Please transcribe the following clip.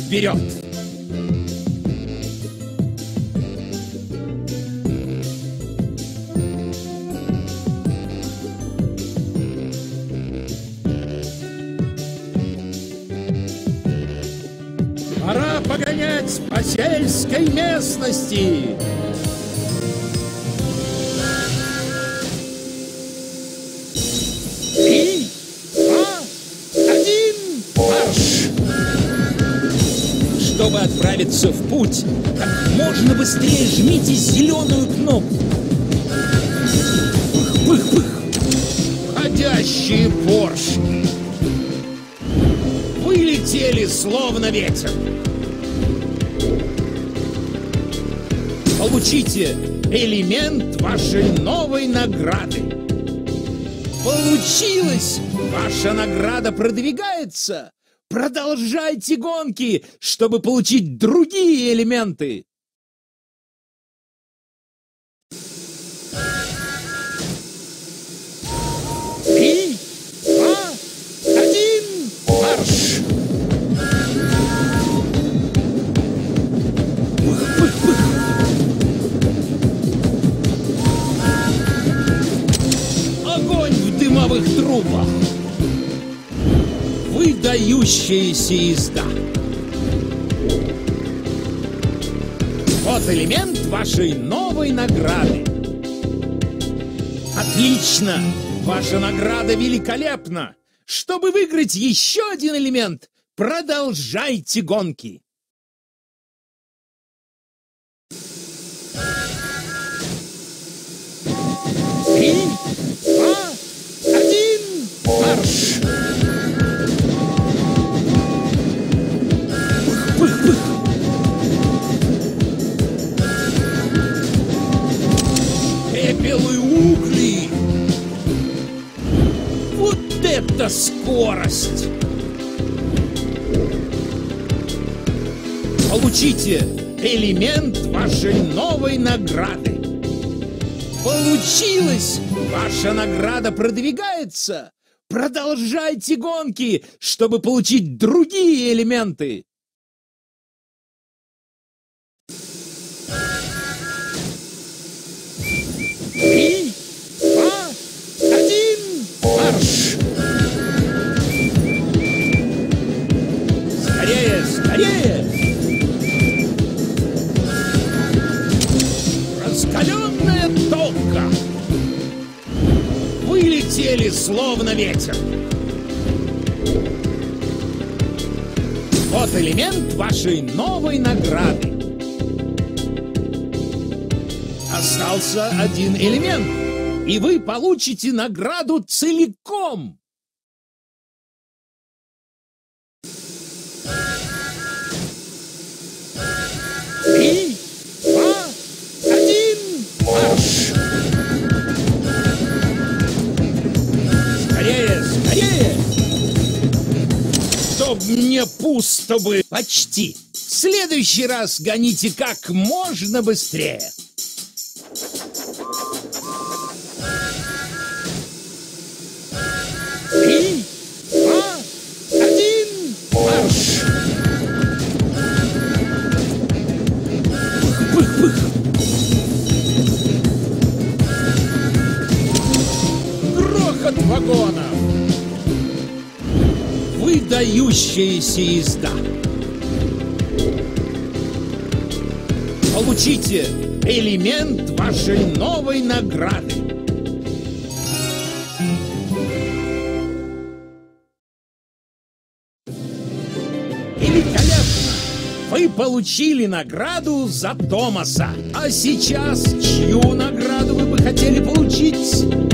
вперед! Пора погонять по сельской местности! 3, 2, 1, марш! Чтобы отправиться в путь, как можно быстрее жмите зеленую кнопку. Пых-пых-пых! Ходящие поршни! Вылетели словно ветер. Получите элемент вашей новой награды. Получилось! Ваша награда продвигается. Продолжайте гонки, чтобы получить другие элементы. 3, 2, 1, марш! Пых-пых-пых! Огонь в дымовых трубах! Выдающаяся езда! Вот элемент вашей новой награды. Отлично! Ваша награда великолепна! Чтобы выиграть еще один элемент, продолжайте гонки! 3, 2, 1, марш! Пых-пых-пых! Пепел и угли! Вот это скорость! Получите элемент вашей новой награды. Получилось! Ваша награда продвигается. Продолжайте гонки, чтобы получить другие элементы. 3, 2, 1, марш! Скорее, скорее! Раскаленная топка! Вылетели словно ветер. Вот элемент вашей новой награды. Остался один элемент, и вы получите награду целиком. 3, 2, 1, марш! Скорее, скорее! Чтоб мне пусто бы! Почти! В следующий раз гоните как можно быстрее! 3, 2, 1, марш! Пых-пых-пых! Грохот вагонов! Выдающаяся езда! Получите элемент вашей новой награды. Великолепно! Вы получили награду за Томаса. А сейчас чью награду вы бы хотели получить?